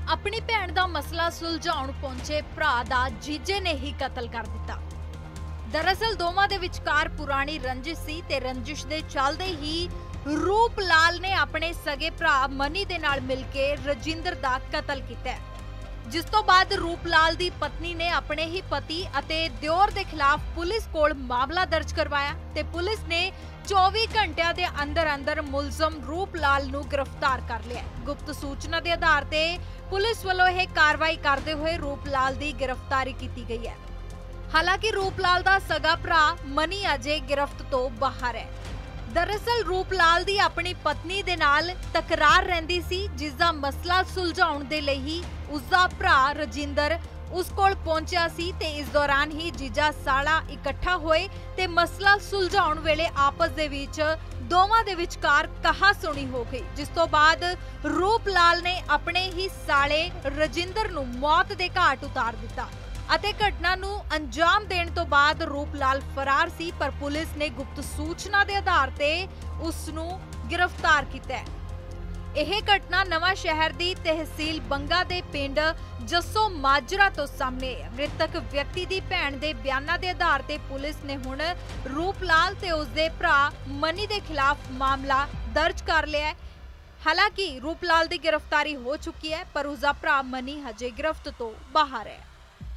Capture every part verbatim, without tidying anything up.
अपनी भैन का मसला सुलझाउण पहुंचे भरा दा जीजे ने ही कतल कर दिता। दरअसल दोवां दे विचकार पुरानी रंजिश सी ते रंजिश दे चलदे ही रूप लाल ने अपने सगे भरा मनी दे नाल मिल के रजिंदर दा कतल कीता है। जिस तो बाद रूप लाल दी पत्नी ने अपने ही पति अते दियोर दे खिलाफ पुलिस कोल मामला दर्ज करवाया ते पुलिस ने चौबीस घंटिया दे अंदर अंदर मुलजम रूप लाल नू गिरफ्तार कर लिया। गुप्त सूचना के आधार ते पुलिस वालों यह कार्रवाई करते हुए रूप लाल दी गिरफ्तारी की गई है। हालांकि रूप लाल दा सगा भरा मनी अजे गिरफ्त तो बाहर है। दरअसल रूप लाल दी अपनी पत्नी दे नाल तकरार रहिंदी सी, जिसदा मसला सुलझाउण दे लई ही उसदा भरा रजिंदर उस कोल पहुंचा सी ते इस दौरान ही जीजा साला इकट्ठा होए ते मसला सुलझाउण वेले आपस दे विच दोवां दे विचकार कहा सुनी हो गई। जिस तो बाद रूप लाल ने अपने ही साले रजिंदर नू मौत दे घाट उतार दिता ਅਤੇ घटना ਨੂੰ अंजाम देने तो बाद रूप लाल फरार सी, पर पुलिस ने गुप्त सूचना के आधार ते उस नू गिरफ्तार किया। यह घटना नवां शहर दी तहसील बंगा दे पिंड जस्सो माजरा तो सामने है। मृतक व्यक्ति दी भैन दे बयानां दे आधार ते पुलिस ने हुण रूप लाल ते उसदे भरा मनी दे खिलाफ मामला दर्ज कर लिया है। हालांकि रूप लाल दी गिरफ्तारी हो चुकी है, पर उसदा भरा मनी हजे गिरफ्त तो बाहर है।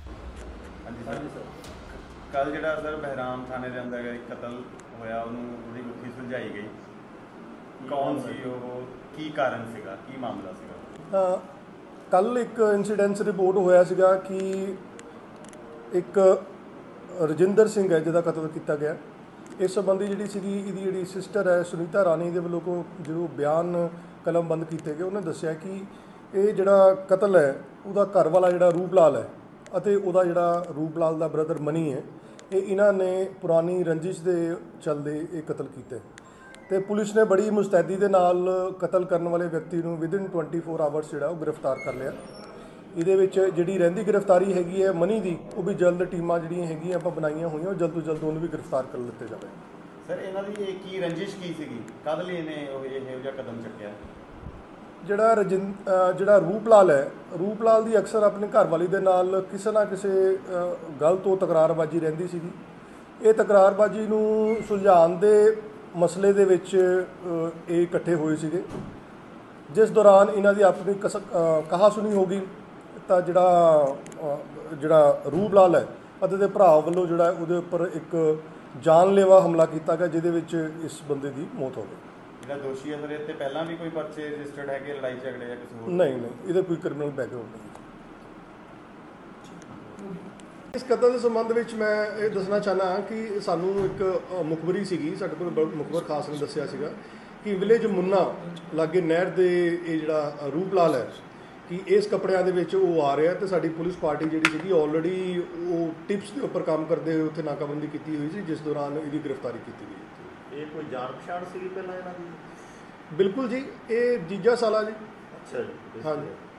कल जिहड़ा सर बहराम थाने के अंदर एक कतल होया, उहदी गुत्थी सुलझाई गई, कौन सी वो, की कारण सीगा, की मामला सीगा? कल एक इंसीडेंस रिपोर्ट होया सीगा कि एक रजिंदर सिंह है जिहदा कतल किया गया। इस संबंधी जिहड़ी सीगी इहदी जिहड़ी सिस्टर है सुनीता रानी दे वल्लों को जो बयान कलमबंद किए गए, उन्हें दस्सिया कि ये जिहड़ा कतल है उहदा घर वाला जिहड़ा रूप लाल है ਅਤੇ ਉਹਦਾ ਜਿਹੜਾ रूप लाल ਦਾ ਬ੍ਰਦਰ ਮਨੀ ਹੈ, ਇਹ ਇਹਨਾਂ ਨੇ ਪੁਰਾਣੀ ਰੰਜਿਸ਼ ਦੇ ਚੱਲਦੇ ਇਹ ਕਤਲ ਕੀਤਾ ਤੇ ਪੁਲਿਸ ਨੇ ਬੜੀ ਮੁਸਤੈਦੀ ਦੇ ਨਾਲ ਕਤਲ ਕਰਨ ਵਾਲੇ ਵਿਅਕਤੀ ਨੂੰ ਵਿਦਿਨ ਚੌਬੀ ਆਵਰਸ ਜਿਹੜਾ ਉਹ ਗ੍ਰਿਫਤਾਰ ਕਰ ਲਿਆ। ਇਹਦੇ ਵਿੱਚ ਜਿਹੜੀ ਰਹਿੰਦੀ ਗ੍ਰਿਫਤਾਰੀ ਹੈਗੀ ਹੈ ਮਨੀ ਦੀ, ਉਹ ਵੀ ਜਲਦ ਟੀਮਾਂ ਜਿਹੜੀਆਂ ਹੈਗੀਆਂ ਆਪਾਂ ਬਣਾਈਆਂ ਹੋਈਆਂ, ਉਹ ਜਲਦ ਤੋਂ ਜਲਦ ਉਹਨੂੰ ਵੀ ਗ੍ਰਿਫਤਾਰ ਕਰ ਲਿੱਤੇ ਜਾਵੇ। ਸਰ ਇਹਨਾਂ ਦੀ ਇਹ ਕੀ ਰੰਜਿਸ਼ ਕੀ ਸੀਗੀ, ਕਦ ਲਈ ਇਹਨੇ ਉਹ ਇਹੋ ਜਿਹਾ ਕਦਮ ਚੱਕਿਆ? ਜਿਹੜਾ ਰਜਿੰ ਜਿਹੜਾ रूप लाल है, रूप लाल ਦੀ ਅਕਸਰ ਆਪਣੀ ਘਰਵਾਲੀ ਦੇ ਨਾਲ ਕਿਸੇ ਨਾ ਕਿਸੇ ਗੱਲ ਤੋਂ ਤਕਰਾਰਬਾਜ਼ੀ ਰਹਿੰਦੀ ਸੀਗੀ। ਇਹ ਤਕਰਾਰਬਾਜ਼ੀ ਨੂੰ ਸੁਲਝਾਉਣ ਦੇ ਮਸਲੇ ਦੇ ਵਿੱਚ ਇਹ ਇਕੱਠੇ ਹੋਏ ਸੀਗੇ, ਜਿਸ ਦੌਰਾਨ ਇਹਨਾਂ ਦੀ ਆਪਣੀ ਕਹਾ ਸੁਣੀ ਹੋ ਗਈ ਤਾਂ ਜਿਹੜਾ ਜਿਹੜਾ रूप लाल ਹੈ ਅਤੇ ਦੇ ਭਰਾ ਵੱਲੋਂ ਜਿਹੜਾ ਉਹਦੇ ਉੱਪਰ ਇੱਕ ਜਾਨਲੇਵਾ ਹਮਲਾ ਕੀਤਾ ਗਿਆ, ਜਿਹਦੇ ਵਿੱਚ ਇਸ ਬੰਦੇ ਦੀ ਮੌਤ ਹੋ ਗਈ। दोषी है सर, इससे पहला भी कोई पर्चे रजिस्टर्ड है कि लड़ाई झगड़े या किसी होर? नहीं नहीं, ਇਹਦਾ ਕੋਈ ਕ੍ਰਿਮੀਨਲ ਬੈਕਗ੍ਰਾਉਂਡ ਨਹੀਂ। ਇਸ ਕਤਲ ਦੇ ਸੰਬੰਧ ਵਿੱਚ ਮੈਂ ਇਹ ਦੱਸਣਾ ਚਾਹਨਾ ਕਿ ਸਾਨੂੰ ਇੱਕ ਮੁਖਬਰੀ ਸੀਗੀ, ਸਾਡੇ ਕੋਲ ਮੁਖਬਰ ਖਾਸ ਨੇ ਦੱਸਿਆ ਸੀਗਾ ਕਿ ਵਿਲੇਜ ਮੁੰਨਾ ਲਾਗੇ ਨਹਿਰ ਦੇ ਇਹ ਜਿਹੜਾ रूप लाल ਹੈ ਕਿ ਇਸ ਕੱਪੜਿਆਂ ਦੇ ਵਿੱਚ ਉਹ ਆ ਰਿਹਾ, ਤੇ ਸਾਡੀ ਪੁਲਿਸ ਪਾਰਟੀ ਜਿਹੜੀ ਸੀਗੀ ਆਲਰੇਡੀ ਉਹ ਟਿਪਸ ਦੇ ਉੱਪਰ ਕੰਮ ਕਰਦੇ ਹੋਏ ਉੱਥੇ ਨਾਕਾਬੰਦੀ ਕੀਤੀ ਹੋਈ ਸੀ, ਜਿਸ ਦੌਰਾਨ ਇਹਦੀ ਗ੍ਰਿਫਤਾਰੀ ਕੀਤੀ ਗਈ। ਇਹ ਕੋਈ ਜਾਣ ਪਛਾਣ ਸੀ ਪਹਿਲਾਂ ਇਹਨਾਂ ਦੀ? ਬਿਲਕੁਲ ਜੀ, ਇਹ ਜੀਜਾ ਸਾਲਾ ਜੀ। ਅੱਛਾ ਜੀ, ਹਾਂਜੀ।